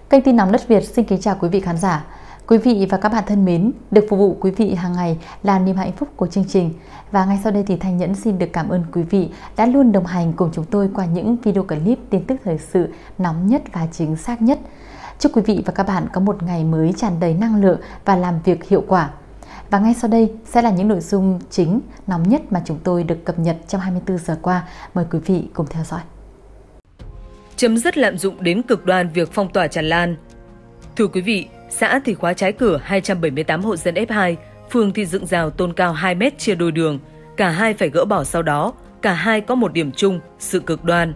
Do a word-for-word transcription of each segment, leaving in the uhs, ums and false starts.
Kênh Tin Nóng Đất Việt xin kính chào quý vị khán giả. Quý vị và các bạn thân mến, được phục vụ quý vị hàng ngày là niềm hạnh phúc của chương trình. Và ngay sau đây thì Thanh Nhẫn xin được cảm ơn quý vị đã luôn đồng hành cùng chúng tôi qua những video clip tin tức thời sự nóng nhất và chính xác nhất. Chúc quý vị và các bạn có một ngày mới tràn đầy năng lượng và làm việc hiệu quả. Và ngay sau đây sẽ là những nội dung chính nóng nhất mà chúng tôi được cập nhật trong hai mươi tư giờ qua. Mời quý vị cùng theo dõi. Chấm dứt lạm dụng đến cực đoan việc phong tỏa tràn lan. Thưa quý vị, xã thì khóa trái cửa hai trăm bảy mươi tám hộ dân ép hai, phường thì dựng rào tôn cao hai mét chia đôi đường. Cả hai phải gỡ bỏ sau đó, cả hai có một điểm chung, sự cực đoan.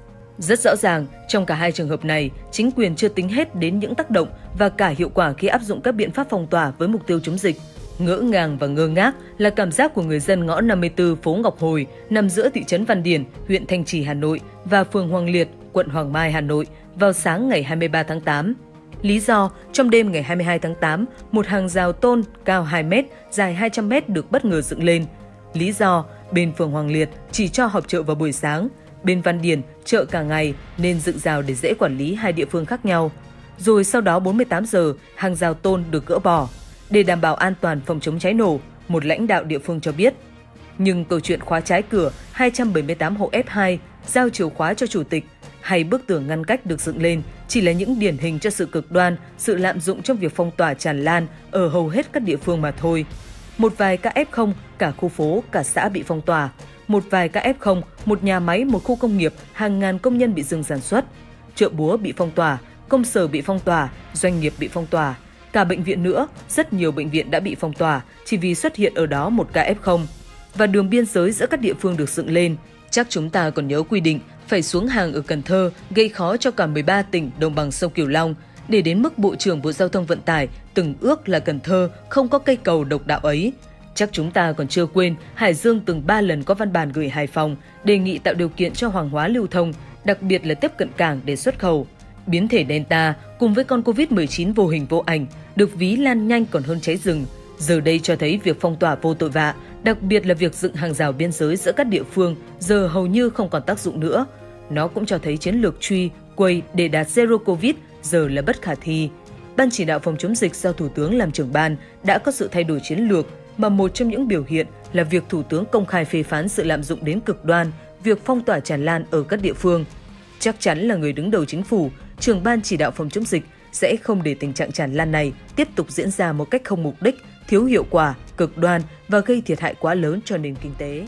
Rất rõ ràng, trong cả hai trường hợp này, chính quyền chưa tính hết đến những tác động và cả hiệu quả khi áp dụng các biện pháp phong tỏa với mục tiêu chống dịch. Ngỡ ngàng và ngơ ngác là cảm giác của người dân ngõ năm mươi tư phố Ngọc Hồi, nằm giữa thị trấn Văn Điển, huyện Thanh Trì, Hà Nội và phường Hoàng Liệt, quận Hoàng Mai, Hà Nội vào sáng ngày hai mươi ba tháng tám. Lý do, trong đêm ngày hai mươi hai tháng tám, một hàng rào tôn cao hai mét, dài hai trăm mét được bất ngờ dựng lên. Lý do, bên phường Hoàng Liệt chỉ cho họp chợ vào buổi sáng, bên Văn Điển chợ cả ngày nên dựng rào để dễ quản lý hai địa phương khác nhau. Rồi sau đó bốn mươi tám giờ, hàng rào tôn được gỡ bỏ để đảm bảo an toàn phòng chống cháy nổ, một lãnh đạo địa phương cho biết. Nhưng câu chuyện khóa trái cửa hai trăm bảy mươi tám hộ ép hai, giao chìa khóa cho chủ tịch hay bức tường ngăn cách được dựng lên chỉ là những điển hình cho sự cực đoan, sự lạm dụng trong việc phong tỏa tràn lan ở hầu hết các địa phương mà thôi. Một vài ca ép không, cả khu phố, cả xã bị phong tỏa. Một vài ca ép không, một nhà máy, một khu công nghiệp, hàng ngàn công nhân bị dừng sản xuất. Chợ búa bị phong tỏa, công sở bị phong tỏa, doanh nghiệp bị phong tỏa. Cả bệnh viện nữa, rất nhiều bệnh viện đã bị phong tỏa chỉ vì xuất hiện ở đó một ca ép không. Và đường biên giới giữa các địa phương được dựng lên. Chắc chúng ta còn nhớ quy định phải xuống hàng ở Cần Thơ gây khó cho cả mười ba tỉnh đồng bằng sông Cửu Long, để đến mức Bộ trưởng Bộ Giao thông Vận tải từng ước là Cần Thơ không có cây cầu độc đạo ấy. Chắc chúng ta còn chưa quên Hải Dương từng ba lần có văn bản gửi Hải Phòng đề nghị tạo điều kiện cho hàng hóa lưu thông, đặc biệt là tiếp cận cảng để xuất khẩu. Biến thể Delta cùng với con Covid mười chín vô hình vô ảnh được ví lan nhanh còn hơn cháy rừng. Giờ đây cho thấy việc phong tỏa vô tội vạ, đặc biệt là việc dựng hàng rào biên giới giữa các địa phương giờ hầu như không còn tác dụng nữa. Nó cũng cho thấy chiến lược truy, quay để đạt Zero Covid giờ là bất khả thi. Ban chỉ đạo phòng chống dịch do Thủ tướng làm trưởng ban đã có sự thay đổi chiến lược, mà một trong những biểu hiện là việc Thủ tướng công khai phê phán sự lạm dụng đến cực đoan, việc phong tỏa tràn lan ở các địa phương. Chắc chắn là người đứng đầu chính phủ, trưởng ban chỉ đạo phòng chống dịch sẽ không để tình trạng tràn lan này tiếp tục diễn ra một cách không mục đích, thiếu hiệu quả, cực đoan và gây thiệt hại quá lớn cho nền kinh tế.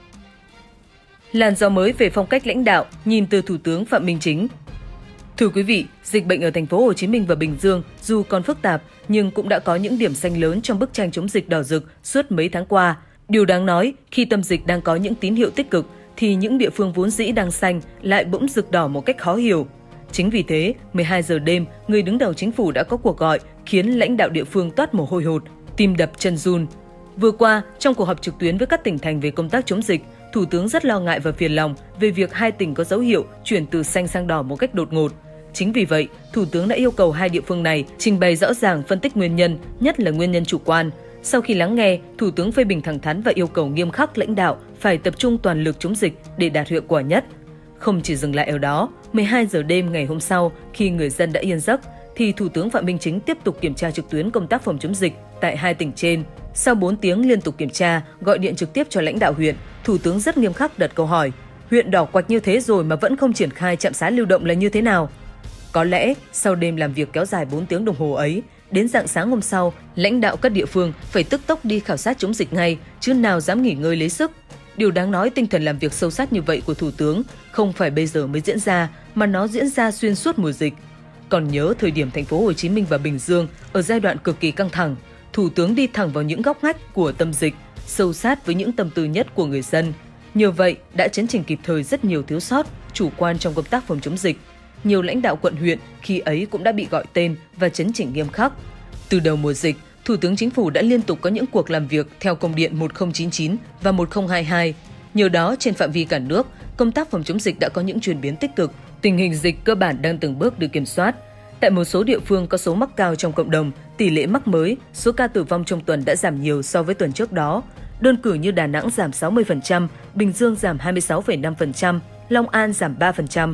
Làn gió mới về phong cách lãnh đạo nhìn từ Thủ tướng Phạm Minh Chính. Thưa quý vị, dịch bệnh ở thành phố Hồ Chí Minh và Bình Dương dù còn phức tạp nhưng cũng đã có những điểm xanh lớn trong bức tranh chống dịch đỏ rực suốt mấy tháng qua. Điều đáng nói, khi tâm dịch đang có những tín hiệu tích cực thì những địa phương vốn dĩ đang xanh lại bỗng rực đỏ một cách khó hiểu. Chính vì thế, mười hai giờ đêm, người đứng đầu chính phủ đã có cuộc gọi khiến lãnh đạo địa phương toát mồ hôi hột, tim đập chân run. Vừa qua, trong cuộc họp trực tuyến với các tỉnh thành về công tác chống dịch, Thủ tướng rất lo ngại và phiền lòng về việc hai tỉnh có dấu hiệu chuyển từ xanh sang đỏ một cách đột ngột. Chính vì vậy, Thủ tướng đã yêu cầu hai địa phương này trình bày rõ ràng phân tích nguyên nhân, nhất là nguyên nhân chủ quan. Sau khi lắng nghe, Thủ tướng phê bình thẳng thắn và yêu cầu nghiêm khắc lãnh đạo phải tập trung toàn lực chống dịch để đạt hiệu quả nhất. Không chỉ dừng lại ở đó, mười hai giờ đêm ngày hôm sau, khi người dân đã yên giấc, thì Thủ tướng Phạm Minh Chính tiếp tục kiểm tra trực tuyến công tác phòng chống dịch tại hai tỉnh trên. Sau bốn tiếng liên tục kiểm tra, gọi điện trực tiếp cho lãnh đạo huyện, Thủ tướng rất nghiêm khắc đặt câu hỏi: huyện đỏ quạch như thế rồi mà vẫn không triển khai trạm xá lưu động là như thế nào? Có lẽ, sau đêm làm việc kéo dài bốn tiếng đồng hồ ấy, đến rạng sáng hôm sau, lãnh đạo các địa phương phải tức tốc đi khảo sát chống dịch ngay, chứ nào dám nghỉ ngơi lấy sức. Điều đáng nói, tinh thần làm việc sâu sát như vậy của Thủ tướng không phải bây giờ mới diễn ra, mà nó diễn ra xuyên suốt mùa dịch. Còn nhớ thời điểm thành phố Hồ Chí Minh và Bình Dương ở giai đoạn cực kỳ căng thẳng, Thủ tướng đi thẳng vào những góc ngách của tâm dịch, sâu sát với những tâm tư nhất của người dân. Nhờ vậy, đã chấn chỉnh kịp thời rất nhiều thiếu sót, chủ quan trong công tác phòng chống dịch. Nhiều lãnh đạo quận huyện khi ấy cũng đã bị gọi tên và chấn chỉnh nghiêm khắc. Từ đầu mùa dịch, Thủ tướng Chính phủ đã liên tục có những cuộc làm việc theo công điện một không chín chín và một không hai hai. Nhờ đó, trên phạm vi cả nước, công tác phòng chống dịch đã có những chuyển biến tích cực, tình hình dịch cơ bản đang từng bước được kiểm soát. Tại một số địa phương có số mắc cao trong cộng đồng, tỷ lệ mắc mới, số ca tử vong trong tuần đã giảm nhiều so với tuần trước đó. Đơn cử như Đà Nẵng giảm sáu mươi phần trăm, Bình Dương giảm hai mươi sáu phẩy năm phần trăm, Long An giảm ba phần trăm.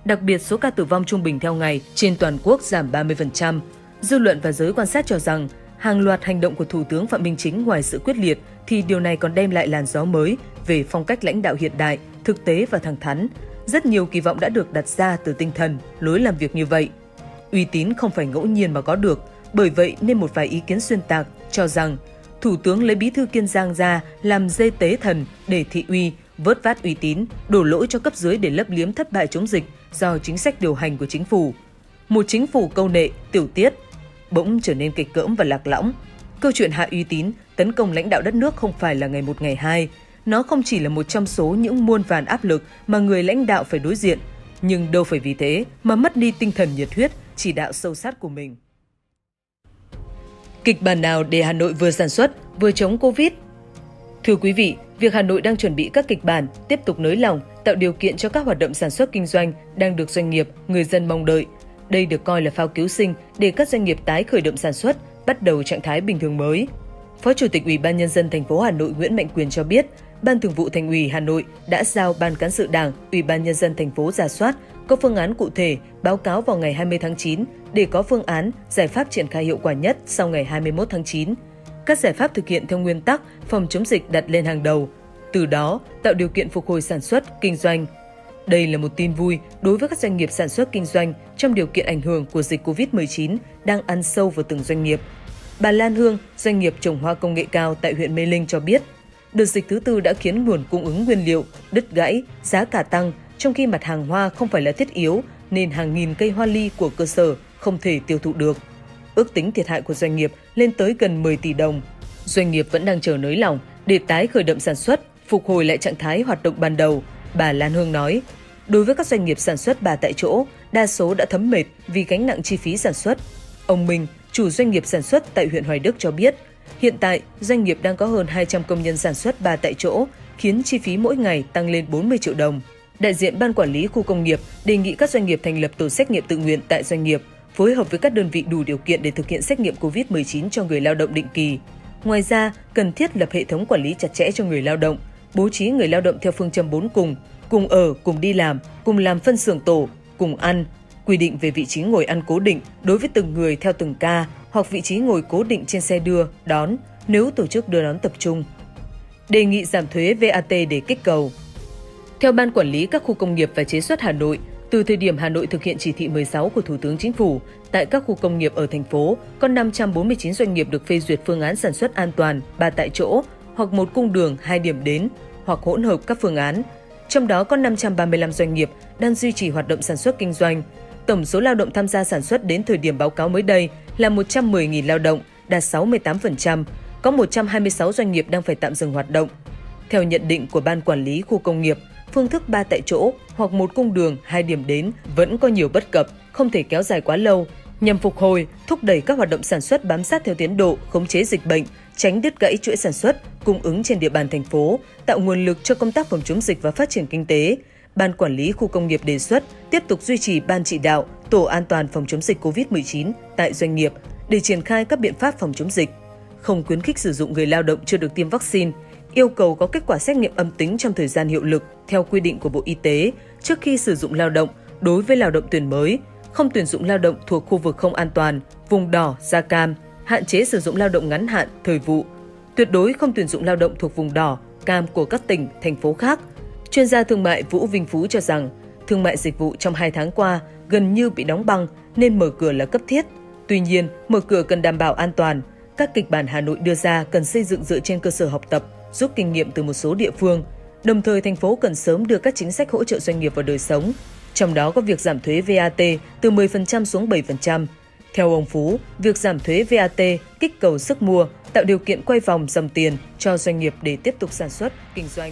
Đặc biệt, số ca tử vong trung bình theo ngày trên toàn quốc giảm ba mươi phần trăm. Dư luận và giới quan sát cho rằng, hàng loạt hành động của Thủ tướng Phạm Minh Chính ngoài sự quyết liệt thì điều này còn đem lại làn gió mới về phong cách lãnh đạo hiện đại, thực tế và thẳng thắn. Rất nhiều kỳ vọng đã được đặt ra từ tinh thần, lối làm việc như vậy. Uy tín không phải ngẫu nhiên mà có được, bởi vậy nên một vài ý kiến xuyên tạc cho rằng Thủ tướng lấy Bí thư Kiên Giang ra làm dê tế thần để thị uy, vớt vát uy tín, đổ lỗi cho cấp dưới để lấp liếm thất bại chống dịch do chính sách điều hành của chính phủ. Một chính phủ câu nệ, tiểu tiết, bỗng trở nên kịch cỡm và lạc lõng. Câu chuyện hạ uy tín, tấn công lãnh đạo đất nước không phải là ngày một ngày hai. Nó không chỉ là một trong số những muôn vàn áp lực mà người lãnh đạo phải đối diện, nhưng đâu phải vì thế mà mất đi tinh thần nhiệt huyết, chỉ đạo sâu sát của mình. Kịch bản nào để Hà Nội vừa sản xuất, vừa chống Covid? Thưa quý vị, việc Hà Nội đang chuẩn bị các kịch bản, tiếp tục nới lỏng, tạo điều kiện cho các hoạt động sản xuất kinh doanh đang được doanh nghiệp, người dân mong đợi. Đây được coi là phao cứu sinh để các doanh nghiệp tái khởi động sản xuất, bắt đầu trạng thái bình thường mới. Phó Chủ tịch Ủy ban Nhân dân thành phố Hà Nội Nguyễn Mạnh Quyền cho biết, Ban Thường vụ Thành ủy Hà Nội đã giao Ban Cán sự Đảng, Ủy ban Nhân dân thành phố rà soát, có phương án cụ thể, báo cáo vào ngày hai mươi tháng chín để có phương án, giải pháp triển khai hiệu quả nhất sau ngày hai mươi mốt tháng chín. Các giải pháp thực hiện theo nguyên tắc phòng chống dịch đặt lên hàng đầu, từ đó tạo điều kiện phục hồi sản xuất, kinh doanh. Đây là một tin vui đối với các doanh nghiệp sản xuất kinh doanh trong điều kiện ảnh hưởng của dịch Covid mười chín đang ăn sâu vào từng doanh nghiệp. Bà Lan Hương, doanh nghiệp trồng hoa công nghệ cao tại huyện Mê Linh cho biết, đợt dịch thứ tư đã khiến nguồn cung ứng nguyên liệu đứt gãy, giá cả tăng, trong khi mặt hàng hoa không phải là thiết yếu nên hàng nghìn cây hoa ly của cơ sở không thể tiêu thụ được. Ước tính thiệt hại của doanh nghiệp lên tới gần mười tỷ đồng. Doanh nghiệp vẫn đang chờ nới lỏng để tái khởi động sản xuất, phục hồi lại trạng thái hoạt động ban đầu. Bà Lan Hương nói, đối với các doanh nghiệp sản xuất ba tại chỗ, đa số đã thấm mệt vì gánh nặng chi phí sản xuất. Ông Minh, chủ doanh nghiệp sản xuất tại huyện Hoài Đức cho biết, hiện tại doanh nghiệp đang có hơn hai trăm công nhân sản xuất ba tại chỗ, khiến chi phí mỗi ngày tăng lên bốn mươi triệu đồng. Đại diện Ban Quản lý Khu công nghiệp đề nghị các doanh nghiệp thành lập tổ xét nghiệm tự nguyện tại doanh nghiệp, phối hợp với các đơn vị đủ điều kiện để thực hiện xét nghiệm Covid mười chín cho người lao động định kỳ. Ngoài ra, cần thiết lập hệ thống quản lý chặt chẽ cho người lao động, bố trí người lao động theo phương châm bốn cùng, cùng ở, cùng đi làm, cùng làm phân xưởng tổ, cùng ăn, quy định về vị trí ngồi ăn cố định đối với từng người theo từng ca hoặc vị trí ngồi cố định trên xe đưa, đón nếu tổ chức đưa đón tập trung. Đề nghị giảm thuế vê a tê để kích cầu. Theo Ban Quản lý các khu công nghiệp và chế xuất Hà Nội, từ thời điểm Hà Nội thực hiện chỉ thị mười sáu của Thủ tướng Chính phủ, tại các khu công nghiệp ở thành phố, có năm trăm bốn mươi chín doanh nghiệp được phê duyệt phương án sản xuất an toàn, ba tại chỗ, hoặc một cung đường, hai điểm đến, hoặc hỗn hợp các phương án. Trong đó có năm trăm ba mươi lăm doanh nghiệp đang duy trì hoạt động sản xuất kinh doanh. Tổng số lao động tham gia sản xuất đến thời điểm báo cáo mới đây là một trăm mười nghìn lao động, đạt sáu mươi tám phần trăm. Có một trăm hai mươi sáu doanh nghiệp đang phải tạm dừng hoạt động. Theo nhận định của Ban Quản lý Khu công nghiệp, phương thức ba tại chỗ hoặc một cung đường, hai điểm đến vẫn có nhiều bất cập, không thể kéo dài quá lâu. Nhằm phục hồi, thúc đẩy các hoạt động sản xuất bám sát theo tiến độ, khống chế dịch bệnh, tránh đứt gãy chuỗi sản xuất, cung ứng trên địa bàn thành phố, tạo nguồn lực cho công tác phòng chống dịch và phát triển kinh tế. Ban Quản lý Khu công nghiệp đề xuất tiếp tục duy trì Ban chỉ đạo, tổ an toàn phòng chống dịch Covid mười chín tại doanh nghiệp để triển khai các biện pháp phòng chống dịch. Không khuyến khích sử dụng người lao động chưa được tiêm vaccine, yêu cầu có kết quả xét nghiệm âm tính trong thời gian hiệu lực theo quy định của Bộ Y tế trước khi sử dụng lao động đối với lao động tuyển mới, không tuyển dụng lao động thuộc khu vực không an toàn, vùng đỏ, da cam, hạn chế sử dụng lao động ngắn hạn, thời vụ, tuyệt đối không tuyển dụng lao động thuộc vùng đỏ, cam của các tỉnh, thành phố khác. Chuyên gia thương mại Vũ Vinh Phú cho rằng, thương mại dịch vụ trong hai tháng qua gần như bị đóng băng nên mở cửa là cấp thiết. Tuy nhiên, mở cửa cần đảm bảo an toàn. Các kịch bản Hà Nội đưa ra cần xây dựng dựa trên cơ sở học tập, rút kinh nghiệm từ một số địa phương. Đồng thời, thành phố cần sớm đưa các chính sách hỗ trợ doanh nghiệp vào đời sống. Trong đó có việc giảm thuế vê a tê từ mười phần trăm xuống bảy phần trăm. Theo ông Phú, việc giảm thuế vê a tê kích cầu sức mua, tạo điều kiện quay vòng dòng tiền cho doanh nghiệp để tiếp tục sản xuất, kinh doanh.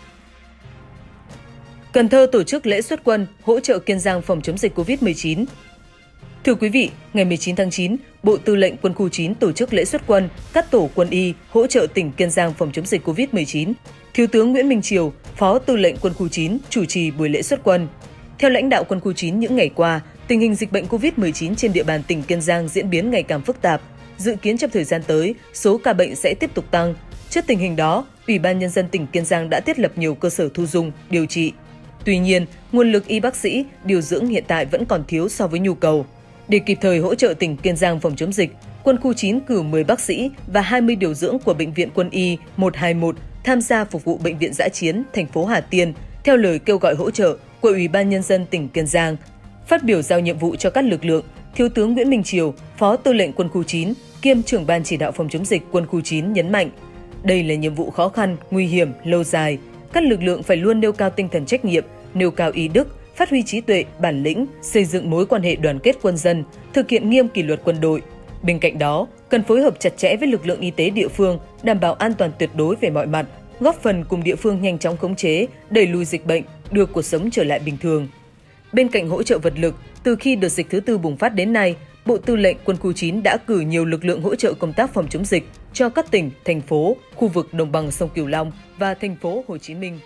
Cần Thơ tổ chức lễ xuất quân hỗ trợ Kiên Giang phòng chống dịch Covid mười chín. Thưa quý vị, ngày mười chín tháng chín, Bộ Tư lệnh Quân khu chín tổ chức lễ xuất quân các tổ quân y hỗ trợ tỉnh Kiên Giang phòng chống dịch Covid mười chín. Thiếu tướng Nguyễn Minh Triều, Phó Tư lệnh Quân khu chín chủ trì buổi lễ xuất quân. Theo lãnh đạo Quân khu chín những ngày qua, tình hình dịch bệnh Covid mười chín trên địa bàn tỉnh Kiên Giang diễn biến ngày càng phức tạp. Dự kiến trong thời gian tới, số ca bệnh sẽ tiếp tục tăng. Trước tình hình đó, Ủy ban Nhân dân tỉnh Kiên Giang đã thiết lập nhiều cơ sở thu dung, điều trị. Tuy nhiên, nguồn lực y bác sĩ, điều dưỡng hiện tại vẫn còn thiếu so với nhu cầu. Để kịp thời hỗ trợ tỉnh Kiên Giang phòng chống dịch, Quân khu chín cử mười bác sĩ và hai mươi điều dưỡng của Bệnh viện Quân y một hai một tham gia phục vụ Bệnh viện Dã chiến thành phố Hà Tiên theo lời kêu gọi hỗ trợ của Ủy ban Nhân dân tỉnh Kiên Giang. Phát biểu giao nhiệm vụ cho các lực lượng, Thiếu tướng Nguyễn Minh Triều, Phó Tư lệnh Quân khu chín, kiêm trưởng ban chỉ đạo phòng chống dịch Quân khu chín nhấn mạnh, đây là nhiệm vụ khó khăn, nguy hiểm, lâu dài. Các lực lượng phải luôn nêu cao tinh thần trách nhiệm, nêu cao ý đức, phát huy trí tuệ, bản lĩnh, xây dựng mối quan hệ đoàn kết quân dân, thực hiện nghiêm kỷ luật quân đội. Bên cạnh đó, cần phối hợp chặt chẽ với lực lượng y tế địa phương, đảm bảo an toàn tuyệt đối về mọi mặt, góp phần cùng địa phương nhanh chóng khống chế, đẩy lùi dịch bệnh, đưa cuộc sống trở lại bình thường. Bên cạnh hỗ trợ vật lực, từ khi đợt dịch thứ tư bùng phát đến nay, Bộ Tư lệnh Quân khu chín đã cử nhiều lực lượng hỗ trợ công tác phòng chống dịch cho các tỉnh, thành phố, khu vực đồng bằng sông Cửu Long và thành phố Hồ Chí Minh.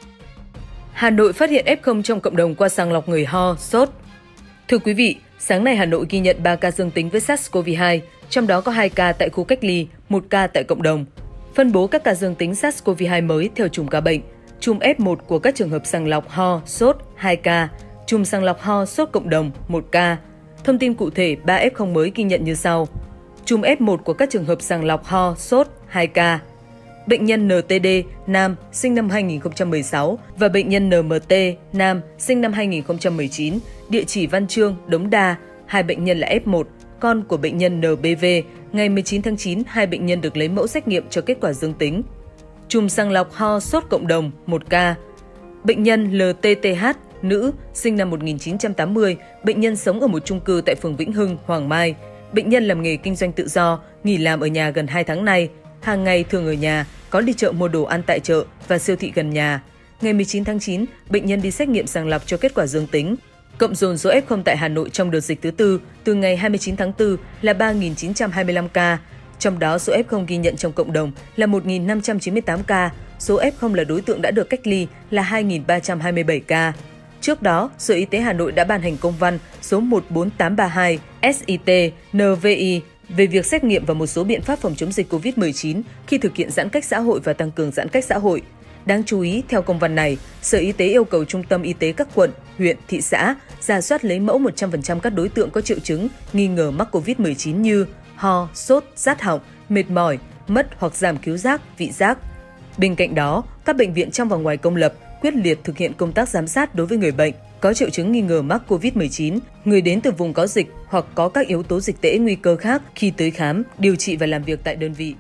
Hà Nội phát hiện ép không trong cộng đồng qua sàng lọc người ho, sốt. Thưa quý vị, sáng nay Hà Nội ghi nhận ba ca dương tính với SARS-xê o vê hai, trong đó có hai ca tại khu cách ly, một ca tại cộng đồng. Phân bố các ca dương tính SARS-xê o vê hai mới theo chùm ca bệnh. Chùm ép một của các trường hợp sàng lọc ho, sốt hai ca, chùm sàng lọc ho, sốt cộng đồng một ca. Thông tin cụ thể ba ép không mới ghi nhận như sau. Chùm ép một của các trường hợp sàng lọc ho, sốt hai ca. Bệnh nhân en tê đê, nam, sinh năm hai nghìn không trăm mười sáu và bệnh nhân en em tê, nam, sinh năm hai nghìn không trăm mười chín, địa chỉ Văn Chương, Đống Đa. Hai bệnh nhân là ép một, con của bệnh nhân en bê vê. Ngày mười chín tháng chín, hai bệnh nhân được lấy mẫu xét nghiệm cho kết quả dương tính. Chùm sàng lọc ho, sốt cộng đồng một ca. Bệnh nhân lờ tê tê hát, nữ, sinh năm một nghìn chín trăm tám mươi, bệnh nhân sống ở một chung cư tại phường Vĩnh Hưng, Hoàng Mai. Bệnh nhân làm nghề kinh doanh tự do, nghỉ làm ở nhà gần hai tháng nay. Hàng ngày thường ở nhà, có đi chợ mua đồ ăn tại chợ và siêu thị gần nhà. Ngày mười chín tháng chín, bệnh nhân đi xét nghiệm sàng lọc cho kết quả dương tính. Cộng dồn số ép không tại Hà Nội trong đợt dịch thứ tư từ ngày hai mươi chín tháng tư là ba nghìn chín trăm hai mươi lăm ca. Trong đó số ép không ghi nhận trong cộng đồng là một nghìn năm trăm chín mươi tám ca. Số ép không là đối tượng đã được cách ly là hai nghìn ba trăm hai mươi bảy ca. Trước đó, Sở Y tế Hà Nội đã ban hành công văn số một bốn tám ba hai S I T N V I về việc xét nghiệm và một số biện pháp phòng chống dịch covid mười chín khi thực hiện giãn cách xã hội và tăng cường giãn cách xã hội. Đáng chú ý, theo công văn này, Sở Y tế yêu cầu Trung tâm Y tế các quận, huyện, thị xã rà soát lấy mẫu một trăm phần trăm các đối tượng có triệu chứng nghi ngờ mắc covid mười chín như ho, sốt, rát họng, mệt mỏi, mất hoặc giảm khứu giác, vị giác. Bên cạnh đó, các bệnh viện trong và ngoài công lập quyết liệt thực hiện công tác giám sát đối với người bệnh có triệu chứng nghi ngờ mắc covid mười chín, người đến từ vùng có dịch hoặc có các yếu tố dịch tễ nguy cơ khác khi tới khám, điều trị và làm việc tại đơn vị.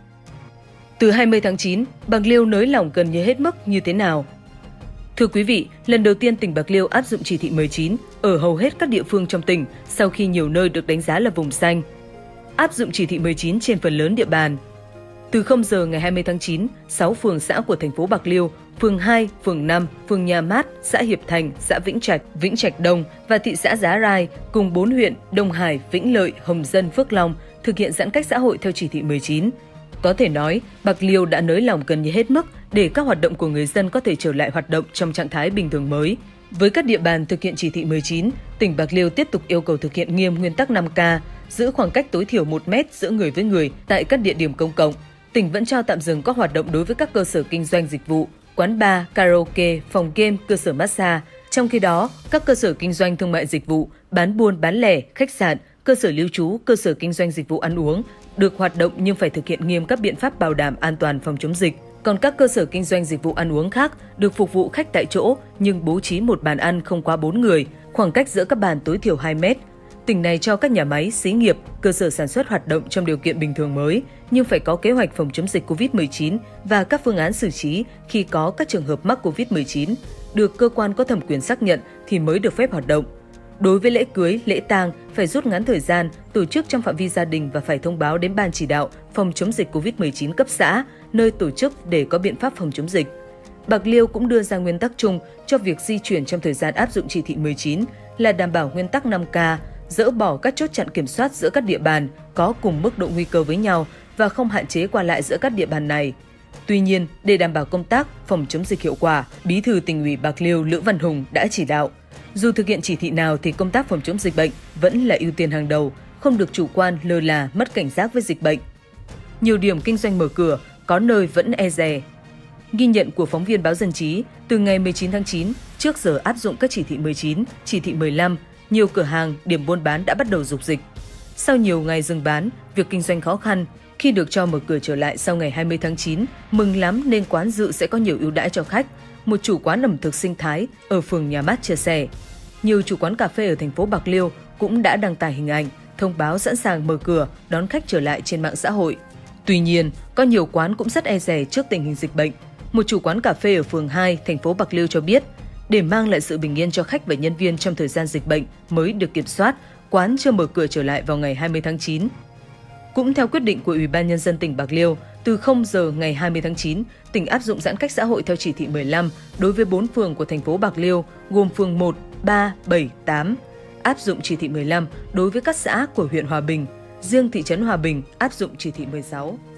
Từ hai mươi tháng chín, Bạc Liêu nới lỏng gần như hết mức như thế nào? Thưa quý vị, lần đầu tiên tỉnh Bạc Liêu áp dụng chỉ thị mười chín ở hầu hết các địa phương trong tỉnh sau khi nhiều nơi được đánh giá là vùng xanh. Áp dụng chỉ thị mười chín trên phần lớn địa bàn. Từ không giờ ngày hai mươi tháng chín, sáu phường xã của thành phố Bạc Liêu, phường hai, phường năm, phường Nhà Mát, xã Hiệp Thành, xã Vĩnh Trạch, Vĩnh Trạch Đông và thị xã Giá Rai cùng bốn huyện Đông Hải, Vĩnh Lợi, Hồng Dân, Phước Long thực hiện giãn cách xã hội theo chỉ thị mười chín. Có thể nói, Bạc Liêu đã nới lỏng gần như hết mức để các hoạt động của người dân có thể trở lại hoạt động trong trạng thái bình thường mới. Với các địa bàn thực hiện chỉ thị mười chín, tỉnh Bạc Liêu tiếp tục yêu cầu thực hiện nghiêm nguyên tắc năm K, giữ khoảng cách tối thiểu một mét giữa người với người tại các địa điểm công cộng. Tỉnh vẫn cho tạm dừng các hoạt động đối với các cơ sở kinh doanh dịch vụ, quán bar, karaoke, phòng game, cơ sở massage. Trong khi đó, các cơ sở kinh doanh thương mại dịch vụ, bán buôn bán lẻ, khách sạn, cơ sở lưu trú, cơ sở kinh doanh dịch vụ ăn uống được hoạt động nhưng phải thực hiện nghiêm các biện pháp bảo đảm an toàn phòng chống dịch. Còn các cơ sở kinh doanh dịch vụ ăn uống khác được phục vụ khách tại chỗ nhưng bố trí một bàn ăn không quá bốn người, khoảng cách giữa các bàn tối thiểu hai mét. Tỉnh này cho các nhà máy, xí nghiệp, cơ sở sản xuất hoạt động trong điều kiện bình thường mới, nhưng phải có kế hoạch phòng chống dịch covid mười chín và các phương án xử trí khi có các trường hợp mắc covid mười chín, được cơ quan có thẩm quyền xác nhận thì mới được phép hoạt động. Đối với lễ cưới, lễ tang phải rút ngắn thời gian, tổ chức trong phạm vi gia đình và phải thông báo đến Ban chỉ đạo phòng chống dịch covid mười chín cấp xã, nơi tổ chức để có biện pháp phòng chống dịch. Bạc Liêu cũng đưa ra nguyên tắc chung cho việc di chuyển trong thời gian áp dụng chỉ thị mười chín là đảm bảo nguyên tắc năm K, dỡ bỏ các chốt chặn kiểm soát giữa các địa bàn có cùng mức độ nguy cơ với nhau và không hạn chế qua lại giữa các địa bàn này. Tuy nhiên, để đảm bảo công tác phòng chống dịch hiệu quả, Bí thư Tỉnh ủy Bạc Liêu Lữ Văn Hùng đã chỉ đạo, dù thực hiện chỉ thị nào thì công tác phòng chống dịch bệnh vẫn là ưu tiên hàng đầu, không được chủ quan, lơ là, mất cảnh giác với dịch bệnh. Nhiều điểm kinh doanh mở cửa, có nơi vẫn e dè. Ghi nhận của phóng viên báo Dân trí, từ ngày mười chín tháng chín, Trước giờ áp dụng các chỉ thị mười chín, chỉ thị mười lăm, nhiều cửa hàng, điểm buôn bán đã bắt đầu rục dịch. Sau nhiều ngày dừng bán, việc kinh doanh khó khăn, khi được cho mở cửa trở lại sau ngày hai mươi tháng chín, mừng lắm nên quán dự sẽ có nhiều ưu đãi cho khách. Một chủ quán ẩm thực sinh thái ở phường Nhà Mát chia sẻ. Nhiều chủ quán cà phê ở thành phố Bạc Liêu cũng đã đăng tải hình ảnh, thông báo sẵn sàng mở cửa đón khách trở lại trên mạng xã hội. Tuy nhiên, có nhiều quán cũng rất e dè trước tình hình dịch bệnh. Một chủ quán cà phê ở phường hai, thành phố Bạc Liêu cho biết, để mang lại sự bình yên cho khách và nhân viên trong thời gian dịch bệnh mới được kiểm soát, quán chưa mở cửa trở lại vào ngày hai mươi tháng chín. Cũng theo quyết định của Ủy ban Nhân dân tỉnh Bạc Liêu, từ không giờ ngày hai mươi tháng chín, tỉnh áp dụng giãn cách xã hội theo chỉ thị mười lăm đối với bốn phường của thành phố Bạc Liêu, gồm phường một, ba, bảy, tám. Áp dụng chỉ thị mười lăm đối với các xã của huyện Hòa Bình. Riêng thị trấn Hòa Bình áp dụng chỉ thị mười sáu.